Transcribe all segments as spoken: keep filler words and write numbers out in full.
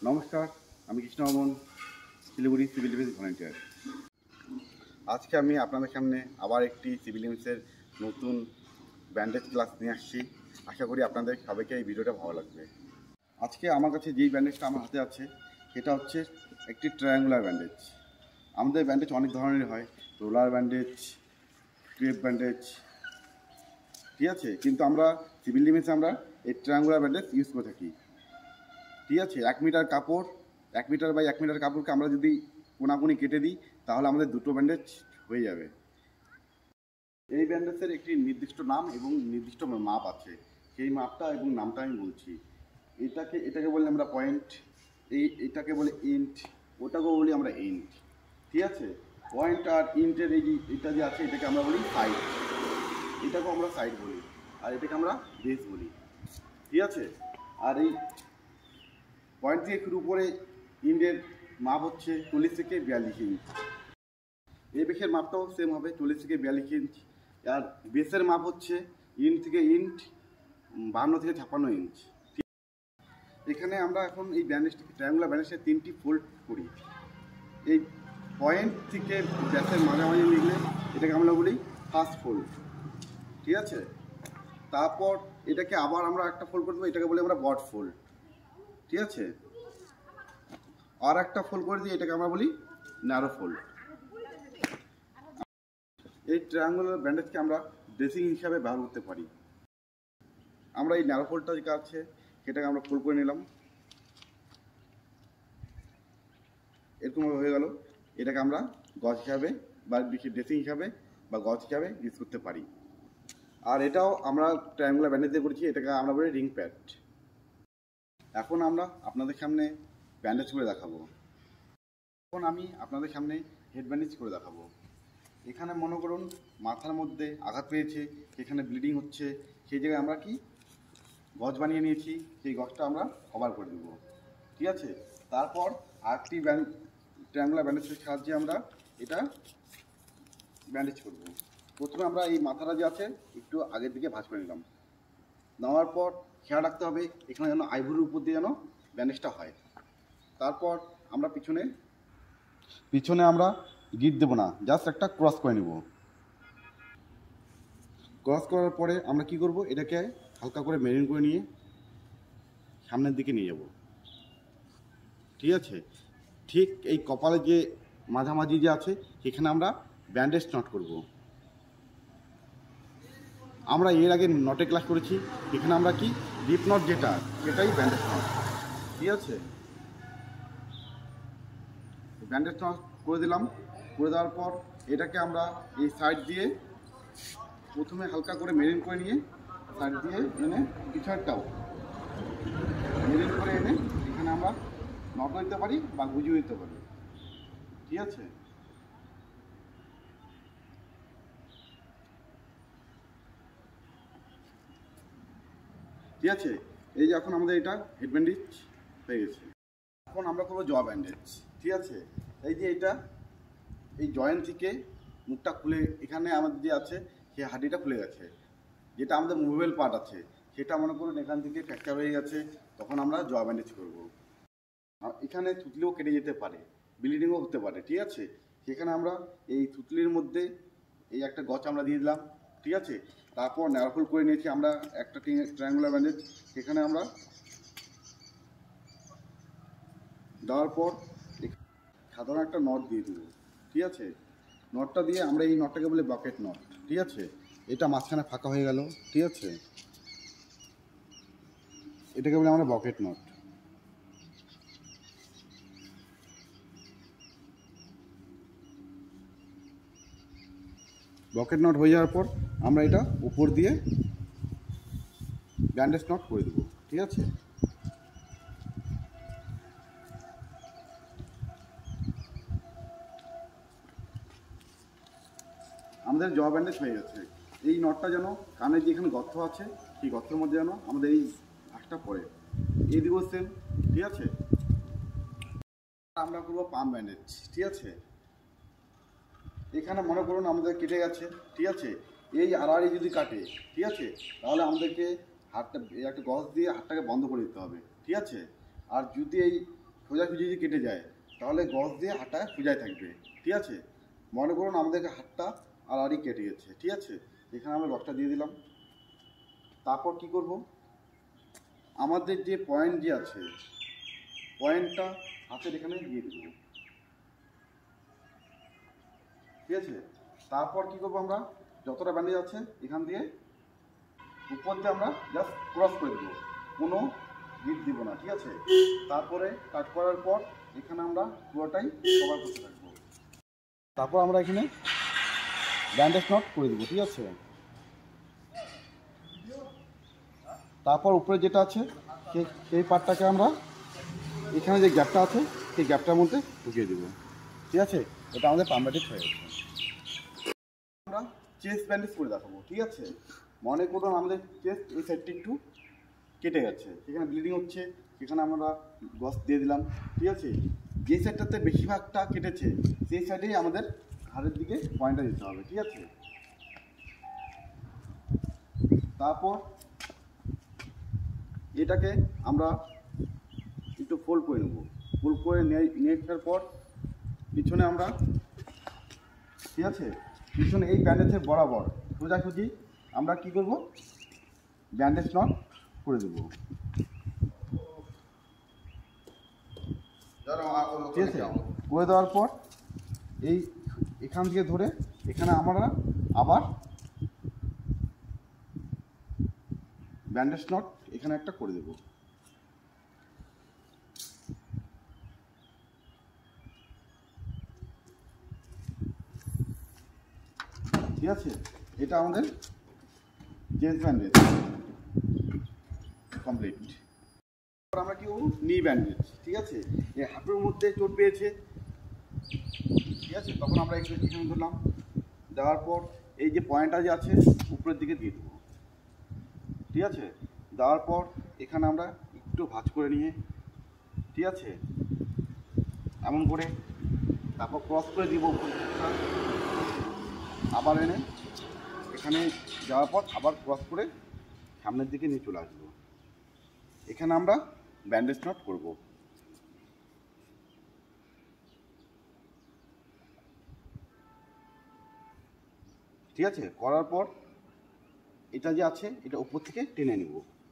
নমস্কার, আমি Krishnabarman, Siliguri civil defence volunteer. আজকে আমি আপনাদের সামনে আবার একটি সিভিল ডিফেন্সের নতুন ব্যান্ডেজ ক্লাস নিয়ে আসছি। আশা করি আপনাদের সবাইকে এই ভিডিওটা ভালো লাগবে। আজকে আমার কাছে যেই ব্যান্ডেজটা আমার হাতে আছে সেটা হচ্ছে একটি ট্রায়াঙ্গুলার ব্যান্ডেজ। আমাদের ব্যান্ডেজ অনেক ধরনের হয়, রোলার ব্যান্ডেজ, ক্রেপ ব্যান্ডেজ, ঠিক আছে, কিন্তু আমরা সিভিল ডিফেন্সে আমরা এই ট্রায়াঙ্গুলার ব্যান্ডেজ ইউজ করে থাকি। ঠিক আছে, এক মিটার কাপড় এক মিটার বাই এক মিটার কাপড়কে আমরা যদি কোনাকুনি কেটে দিই তাহলে আমাদের দুটো ব্যান্ডেজ হয়ে যাবে। এই ব্যান্ডেজের একটি নির্দিষ্ট নাম এবং নির্দিষ্ট মাপ আছে, সেই মাপটা এবং নামটা আমি বলছি। এটাকে এটাকে বলি আমরা পয়েন্ট, এই এটাকে বলে ইঞ্চ, ওটাকেও বলি আমরা ইঞ্চ। ঠিক আছে, পয়েন্ট আর ইঞ্চের এই যে এটা যে আছে এটাকে আমরা বলি সাইড, এটাকেও আমরা সাইড বলি, আর এটাকে আমরা বেস বলি। ঠিক আছে, আর এই পয়েন্ট থেকে একটু উপরে ইঞ্চের মাপ হচ্ছে চল্লিশ থেকে বিয়াল্লিশ ইঞ্চ। এই বেসের মাপটাও সেম হবে, চল্লিশ থেকে বিয়াল্লিশ ইঞ্চ। আর বেসের মাপ হচ্ছে ইঞ্চ থেকে ইঞ্চ বান্ন থেকে ছাপ্পান্ন ইঞ্চ। এখানে আমরা এখন এই ব্যান্ডেজটিকে ট্রায়াঙ্গুলার ব্যান্ডেজের তিনটি ফোল্ড করি। এই পয়েন্ট থেকে ব্যাসের মাঝামাঝি নিলে এটাকে আমরা বলি ফার্স্ট ফোল্ড। ঠিক আছে, তারপর এটাকে আবার আমরা একটা ফোল্ড করে দেবো, এটাকে বলি আমরা বড ফোল্ড। ঠিক আছে, আর একটা ফোল্ড করে দিই, এটাকে আমরা বলি ন্যারো ফোল্ড। এই ট্রায়াঙ্গুলার ব্যান্ডেজকে আমরা ড্রেসিং হিসাবে ব্যবহার করতে পারি। আমরা এই ন্যারো ফোল্ডটা যেটা আছে সেটাকে আমরা ফোল্ড করে নিলাম, এরকমভাবে হয়ে গেল। এটাকে আমরা গজ হিসাবে বা ড্রেসিং হিসাবে বা গজ হিসাবে ইউজ করতে পারি। আর এটাও আমরা ট্রায়াঙ্গুলার ব্যান্ডেজ দিয়ে করেছি, এটাকে আমরা বলি রিং প্যাড। এখন আমরা আপনাদের সামনে ব্যান্ডেজ করে দেখাবো। এখন আমি আপনাদের সামনে হেড ব্যান্ডেজ করে দেখাবো। এখানে মনে করুন মাথার মধ্যে আঘাত পেয়েছে, সেখানে ব্লিডিং হচ্ছে, সেই জায়গায় আমরা কি গজ বানিয়ে নিয়েছি, সেই গজটা আমরা কভার করে দেবো। ঠিক আছে, তারপর আরেকটি ব্যান্ড ট্রায়াঙ্গুলার ব্যান্ডেজের সাহায্যে আমরা এটা ব্যান্ডেজ করব। প্রথমে আমরা এই মাথাটা যে আছে একটু আগের দিকে ভাঁজ করে নিলাম, নেওয়ার পর খেয়াল রাখতে হবে এখানে যেন আইভরির উপর দিয়ে যেন ব্যান্ডেজটা হয়। তারপর আমরা পিছনে পিছনে আমরা গিট দেবো না, জাস্ট একটা ক্রস করে নেব। ক্রস করার পরে আমরা কি করব, এটাকে হালকা করে মেরিন করে নিয়ে সামনের দিকে নিয়ে যাব। ঠিক আছে, ঠিক এই কপালে যে মাঝামাঝি যে আছে সেখানে আমরা ব্যান্ডেজ নট করব। আমরা এর আগে নটে ক্লাস করেছি, এখানে আমরা কি ডিপ নট যেটা সেটাই ব্যান্ডেজ নট। ঠিক আছে, ব্যান্ডেজ নট করে দিলাম। করে দেওয়ার পর এটাকে আমরা এই সাইড দিয়ে প্রথমে হালকা করে মেরিন করে নিয়ে সাইড দিয়ে এনে পিছনেরটাও মেরিন করে এনে এখানে আমরা নটও দিতে পারি বা গুজিও দিতে পারি। ঠিক আছে, ঠিক আছে, এই যে এখন আমাদের এটা হেড ব্যান্ডেজ হয়ে গেছে। এখন আমরা করবো জ ব্যান্ডেজ। ঠিক আছে, এই যে এটা এই জয়েন্ট থেকে মুখটা খুলে এখানে আমাদের যে আছে সেই হাড্ডিটা খুলে গেছে, যেটা আমাদের মুভেবল পার্ট আছে সেটা মনে করুন এখান থেকে ফ্র্যাকচার হয়ে গেছে, তখন আমরা জ ব্যান্ডেজ করবো। আর এখানে থুতলিও কেটে যেতে পারে, ব্লিডিংও হতে পারে। ঠিক আছে, সেখানে আমরা এই থুতলির মধ্যে এই একটা গছ আমরা দিয়ে দিলাম। ঠিক আছে, তারপর ন্যারোফোল করে নিয়েছি আমরা একটা ট্রায়াঙ্গুলার ব্যান্ডেজ, সেখানে আমরা দেওয়ার পর সাধারণ একটা নট দিয়ে দেবো। ঠিক আছে, নটটা দিয়ে আমরা এই নটটাকে বলি বকেট নট। ঠিক আছে, এটা মাঝখানে ফাঁকা হয়ে গেল। ঠিক আছে, এটাকে বলি আমরা বকেট নট। বকেট নট হয়ে যাওয়ার পর আমরা এটা উপর দিয়ে ব্যান্ডেজ নট করে দেবো। ঠিক আছে, আমাদের জ ব্যান্ডেজ হয়ে গেছে। এই নটটা যেন কানের যেখানে গর্ত আছে সেই গর্তের মধ্যে যেন আমাদের এই ঘাসটা পড়ে, এই দিব সেম। ঠিক আছে, আমরা করবো পাম ব্যান্ডেজ। ঠিক আছে, এখানে মনে করুন আমাদের কেটে গেছে। ঠিক আছে, এই আড়াআড়ি যদি কাটে, ঠিক আছে, তাহলে আমাদেরকে হাতটা একটা গজ দিয়ে হাতটাকে বন্ধ করে দিতে হবে। ঠিক আছে, আর যদি এই সোজাসুজি যদি কেটে যায় তাহলে গজ দিয়ে হাতটা সোজাই থাকবে, ঠিক আছে। মনে করুন আমাদেরকে হাতটা আড়াআড়ি কেটে গেছে, ঠিক আছে। এখানে আমরা গজটা দিয়ে দিলাম। তারপর কি করব, আমাদের যে পয়েন্ট যে আছে পয়েন্টটা হাতের এখানে দিয়ে দেব, ঠিক আছে। তারপর কি করব, আমরা যতটা ব্যান্ডেজ আছে এখান দিয়ে উপর দিয়ে আমরা জাস্ট ক্রস করে দেবো, কোনো গিট দিব না, ঠিক আছে। তারপরে কাট করার পর এখানে আমরা পুরোটাই কভার করতে থাকবো। তারপর আমরা এখানে ব্যান্ডেজ নট করে দেবো, ঠিক আছে। তারপর উপরে যেটা আছে সেই সেই পার্টটাকে আমরা এখানে যে গ্যাপটা আছে সেই গ্যাপটার মধ্যে ঢুকিয়ে দেবো, ঠিক আছে। এটা আমাদের পাম্বাটিক হয়ে গেছে। আমরা চেস্ট ব্যান্ডেজ করে দেখাবো, ঠিক আছে। মনে করুন আমাদের চেস্ট এই সাইডটা একটু কেটে গেছে, সেখানে ব্লিডিং হচ্ছে, সেখানে আমরা গজ দিয়ে দিলাম, ঠিক আছে। যে সাইডটাতে বেশিরভাগটা কেটেছে সেই সাইডেই আমাদের ঘাড়ের দিকে পয়েন্টটা দিতে হবে, ঠিক আছে। তারপর এটাকে আমরা একটু ফোল্ড করে নেব, ফোল্ড করে নিয়ে আসার পর পিছনে আমরা, ঠিক আছে, পিছনে এই ব্যান্ডেজের বরাবর সোজাসুজি আমরা কি করব, ব্যান্ডেজ নট করে দেবো, ঠিক আছে। করে দেওয়ার পর এই এখান থেকে ধরে এখানে আমরা আবার ব্যান্ডেজ নট এখানে একটা করে দেব, ঠিক আছে। এটা আমাদের চেস্ট ব্যান্ডেজ কমপ্লিট। আমরা কি নি ব্যান্ডেজ, ঠিক আছে। এই হাঁটুর মধ্যে চোট পেয়েছে, ঠিক আছে, তখন আমরা একটু এখানে ধরলাম, দেওয়ার পর এই যে পয়েন্টটা যে আছে উপরের দিকে দিয়ে দেবো, ঠিক আছে। দেওয়ার পর এখানে আমরা একটু ভাঁজ করে নিয়ে, ঠিক আছে, এমন করে তারপর ক্রস করে দিব উপর দিকটা, আবার এনে এখানে যাওয়ার পর আবার ক্রস করে সামনের দিকে নিয়ে চলে আসবো। এখানে আমরা ব্যান্ডেজ নট করব, ঠিক আছে। করার পর এটা যে আছে এটা উপর থেকে টেনে নেব,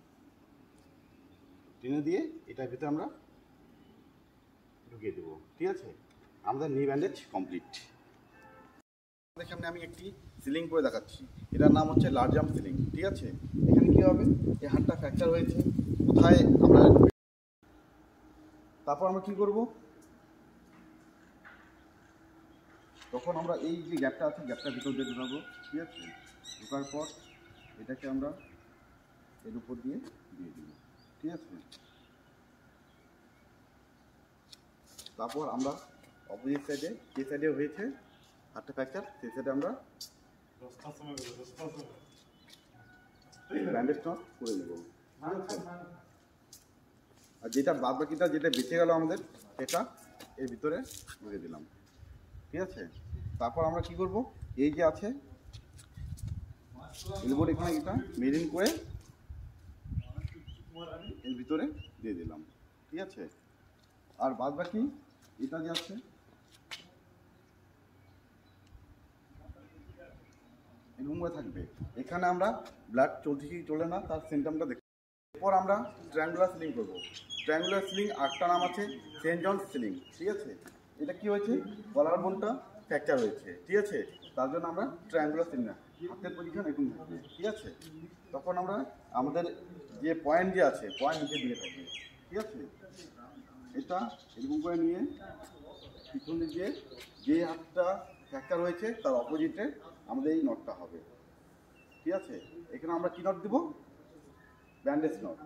টেনে দিয়ে এটার ভিতরে আমরা ঢুকিয়ে দেবো, ঠিক আছে। আমাদের নি ব্যান্ডেজ কমপ্লিট। আমাদের সামনে আমি একটি সিলিং করে দেখাচ্ছি, এটার নাম হচ্ছে লার্জ আর্ম সিলিং, ঠিক আছে। এখানে কী হবে, এই হাতটা ফ্র্যাকচার হয়েছে, কোথায় আমরা, তারপর আমরা কী করব, তখন আমরা এই যে গ্যাপটা আছে গ্যাপটার ভিতর দিয়ে ঢুকাবো, ঠিক আছে। ঢোকার পর এটাকে আমরা এর উপর দিয়ে দিয়ে দিব, ঠিক আছে। তারপর আমরা অপোজিট সাইডে যে সাইডে হয়েছে হাতটা ফ্র্যাকচার সেই সাইডে আমরা ব্যান্ডেজ নট করে দেবো, ঠিক আছে। আর যেটা বাদ বাকিটা যেটা বেঁচে গেল আমাদের সেটা এর ভিতরে ঢুকে দিলাম, ঠিক আছে। তারপর আমরা কি করব, এই যে আছে এলবোর এখানে এটা মেরিন করে এর ভিতরে দিয়ে দিলাম, ঠিক আছে। আর বাদ বাকি এটা যে আছে এরকম করে থাকবে, এখানে আমরা ব্লাড চলছে কি চলে না তার সিমটমটা দেখব। এরপর আমরা ট্রায়াঙ্গুলার সিলিং করবো। ট্রায়াঙ্গুলার সিলিং আটটা নাম আছে, সেন্ট জন সিলিং, ঠিক আছে। এটা কি হয়েছে, গলার বোনটা ফ্র্যাকচার হয়েছে, ঠিক আছে, তার জন্য আমরা ট্রায়াঙ্গুলার সিলিং, হাতের পজিশন এরকম থাকবে, ঠিক আছে। তখন আমরা আমাদের যে পয়েন্ট যে আছে পয়েন্ট নিচে দিয়ে থাকবে, ঠিক আছে। এটা এরকম করে নিয়ে পিছন দিকে যে হাতটা ফ্র্যাকচার হয়েছে তার অপোজিটে আমাদের এই নটটা হবে, ঠিক আছে। এখানে আমরা কি নট দিব, ব্যান্ডেজ নট।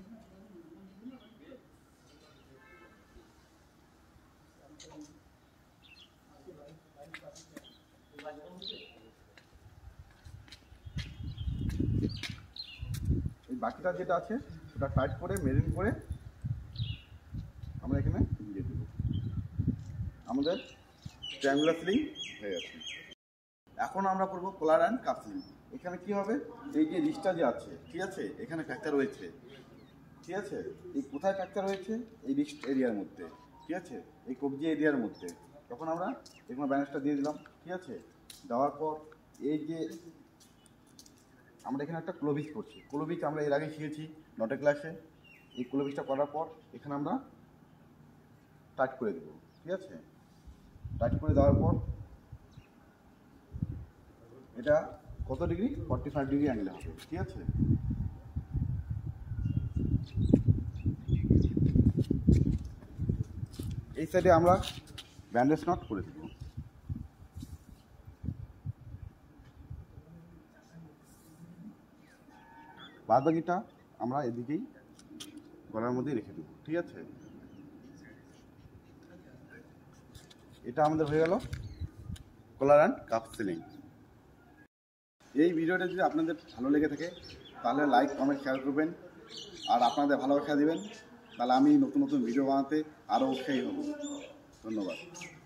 এই বাকিটা যেটা আছে সেটা টাইট করে মেরিন করে আমরা এখানে দিয়ে দেব, আমাদের ট্রায়াঙ্গুলার সিলিং হয়ে গেছে। এখন আমরা করব কলার অ্যান্ড কাপ সিলিং। এখানে কি হবে, এই যে রিস্টটা যে আছে, ঠিক আছে, এখানে ফ্র্যাকচার হয়েছে, ঠিক আছে। এই কোথায় ফ্র্যাকচার হয়েছে? এই রিস্ট এরিয়ার মধ্যে, ঠিক আছে, এই কবজি এরিয়ার মধ্যে। তখন আমরা এখানে ব্যান্ডেজটা দিয়ে দিলাম, ঠিক আছে। দেওয়ার পর এই যে আমরা এখানে একটা ক্লোভিজ করছি, ক্লোভিজ আমরা এর আগে শিখেছি নটে ক্লাসে। এই ক্লোভিজটা করার পর এখানে আমরা টাইট করে দেবো, ঠিক আছে। টাইট করে দেওয়ার পর এটা কত ডিগ্রি? ফর্টি ফাইভ ডিগ্রি অ্যাঙ্গেলে হবে, ঠিক আছে। এই সাইডে আমরা ব্যান্ডেজ নট করে দেব। বাদ বাকিটা আমরা এদিকেই গলার মধ্যেই রেখে দেবো, ঠিক আছে। এটা আমাদের হয়ে গেল কলার অ্যান্ড কাপ সিলিং। এই ভিডিওটা যদি আপনাদের ভালো লেগে থাকে তাহলে লাইক কমেন্ট শেয়ার করবেন, আর আপনাদের ভালোবাসা দেবেন, তাহলে আমি নতুন নতুন ভিডিও বানাতে আরও উৎসাহী হব। ধন্যবাদ।